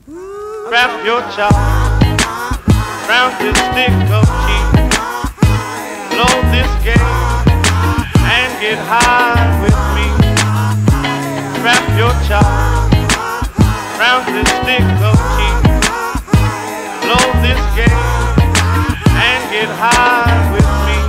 Wrap your chop round this stick of cheese. Load this game and get high with me. Wrap your chop round this stick of cheese. Load this game and get high with me.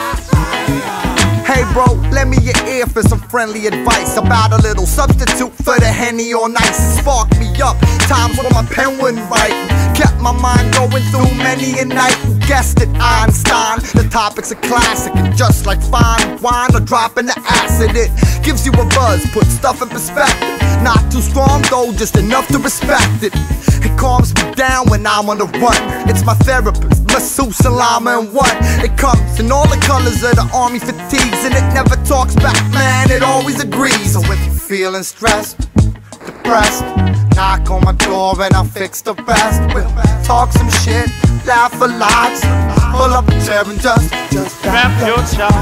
Hey bro, lend me your ear for some friendly advice about a little substitute for the Henny on ice. Spark me up, times when my pen wouldn't write. Kept my mind going through many a night. Who guessed it, Einstein? The topic's a classic, and just like fine wine or dropping the acid, it gives you a buzz, put stuff in perspective. Not too strong though, just enough to respect it. It calms me down when I'm on the run. It's my therapist, masseuse, llama in one. It comes in all the colors of the army fatigues, and it never talks back, man, it always agrees. So if you're feeling stressed, depressed, knock on my door and I'll fix the rest. We'll talk some shit, laugh a lot, pull up a chair and just wrap your chop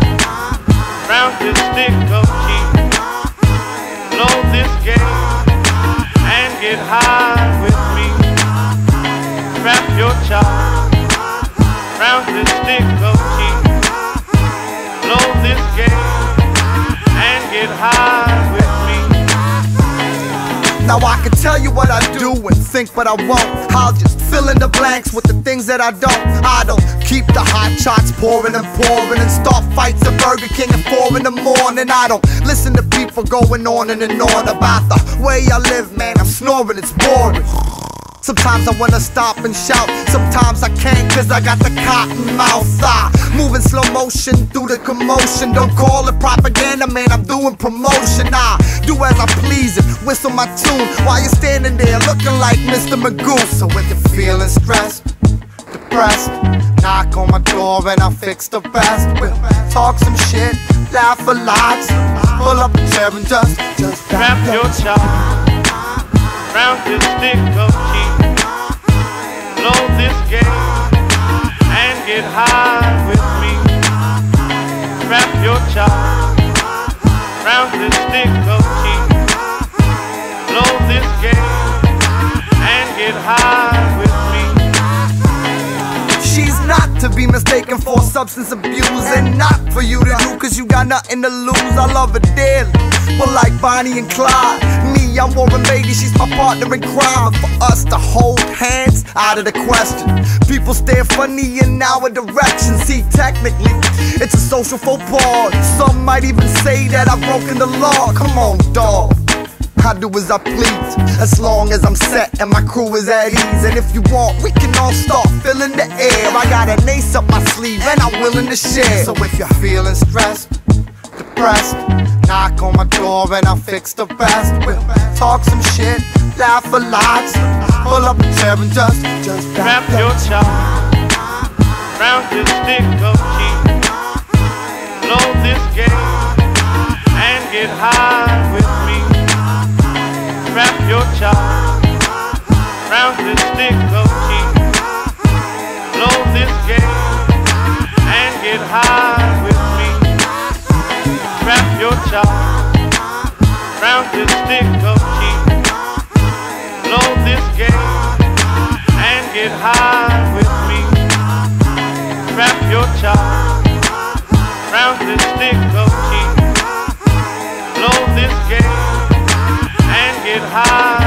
round this stick of cheese. Load this game and get high with me. Wrap your chop round this stick of cheese. Load this game and get high with me. Now I can tell you what I do and think what I won't. I'll just fill in the blanks with the things that I don't keep the hot shots pouring and pouring and start fights at Burger King at 4 in the morning. I don't listen to people going on and on about the way I live, man, I'm snoring, it's boring. Sometimes I wanna stop and shout, sometimes I can't cause I got the cotton mouth. I move in slow motion through the commotion. Don't call it propaganda, man, I'm doing promotion. I do as I please and whistle my tune while you're standing there looking like Mr. Magoo. So if you're feeling stressed, depressed, knock on my door and I'll fix the rest. We'll talk some shit, laugh a lot, pull up a chair and just wrap your chop round this stick of cheese. Load this game and get high with me. Wrap your chop round this stick of cheese. Load this game and get high with me. She's not to be mistaken for substance abuse, and not for you to do cause you got nothing to lose. I love her dearly, but like Bonnie and Clyde, me, I'm Warren Beatty, she's my partner in crime. And for us to hold hands, out of the question. People stare funny in our direction. See, technically, it's a social faux pas. Some might even say that I've broken the law. Come on, dawg, I do as I please, as long as I'm set and my crew is at ease. And if you want, we can all start filling the air. I got an ace up my sleeve and I'm willing to share. So if you're feeling stressed, depressed, knock on my door and I'll fix the rest. We'll talk some shit, laugh a lot, pull up a chair and just wrap your chop round this stick of cheese. Load this game and get high with me. Wrap your chop round this stick of cheese. Load this game and get high with me. Wrap your chop round this stick of cheese. Load this game and get high with me. Wrap your chop round this stick of cheese. Load this game and get high.